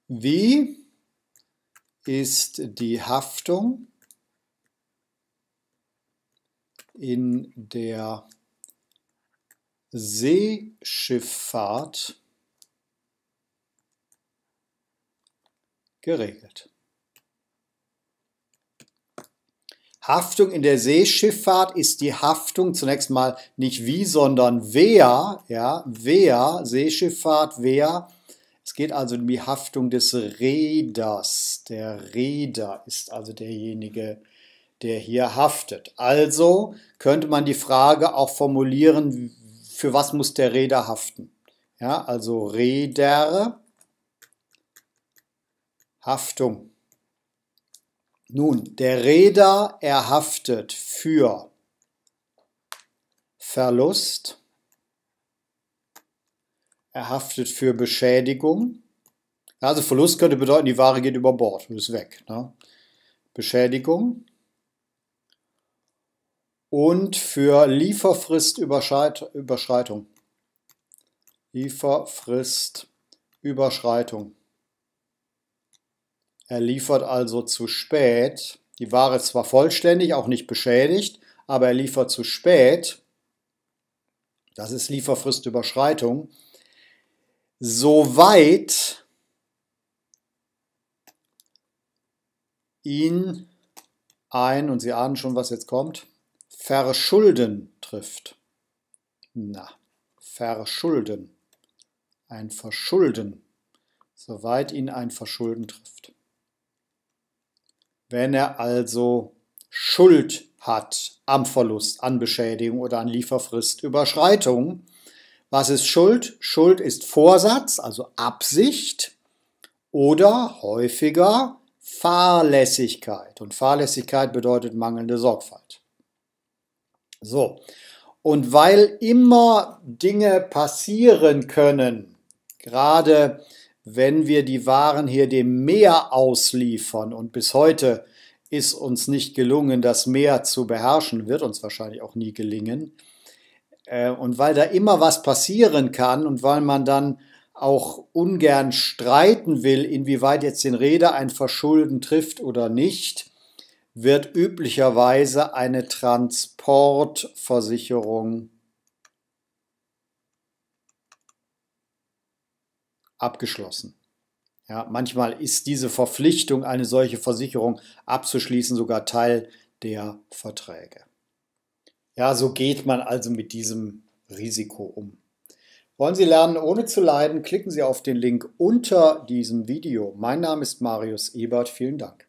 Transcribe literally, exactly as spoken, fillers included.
Wie ist die Haftung in der Seeschifffahrt geregelt? Haftung in der Seeschifffahrt ist die Haftung zunächst mal nicht wie, sondern wer, ja, wer, Seeschifffahrt, wer. Es geht also um die Haftung des Reeders. Der Reeder ist also derjenige, der hier haftet. Also könnte man die Frage auch formulieren, für was muss der Reeder haften? Ja, also Reeder, Haftung. Nun, der Reeder, er haftet für Verlust, er haftet für Beschädigung. Also Verlust könnte bedeuten, die Ware geht über Bord, ist weg. Ne? Beschädigung und für Lieferfristüberschreitung. Lieferfristüberschreitung. Er liefert also zu spät. Die Ware ist zwar vollständig, auch nicht beschädigt, aber er liefert zu spät. Das ist Lieferfristüberschreitung. Soweit ihn ein, und Sie ahnen schon, was jetzt kommt, Verschulden trifft. Na, Verschulden. Ein Verschulden. Soweit ihn ein Verschulden trifft. Wenn er also Schuld hat am Verlust, an Beschädigung oder an Lieferfristüberschreitung. Was ist Schuld? Schuld ist Vorsatz, also Absicht oder häufiger Fahrlässigkeit. Und Fahrlässigkeit bedeutet mangelnde Sorgfalt. So, und weil immer Dinge passieren können, gerade wenn wir die Waren hier dem Meer ausliefern und bis heute ist uns nicht gelungen, das Meer zu beherrschen, wird uns wahrscheinlich auch nie gelingen. Und weil da immer was passieren kann und weil man dann auch ungern streiten will, inwieweit jetzt den Reeder ein Verschulden trifft oder nicht, wird üblicherweise eine Transportversicherung abgeschlossen. Ja, manchmal ist diese Verpflichtung, eine solche Versicherung abzuschließen, sogar Teil der Verträge. Ja, so geht man also mit diesem Risiko um. Wollen Sie lernen, ohne zu leiden? Klicken Sie auf den Link unter diesem Video. Mein Name ist Marius Ebert. Vielen Dank.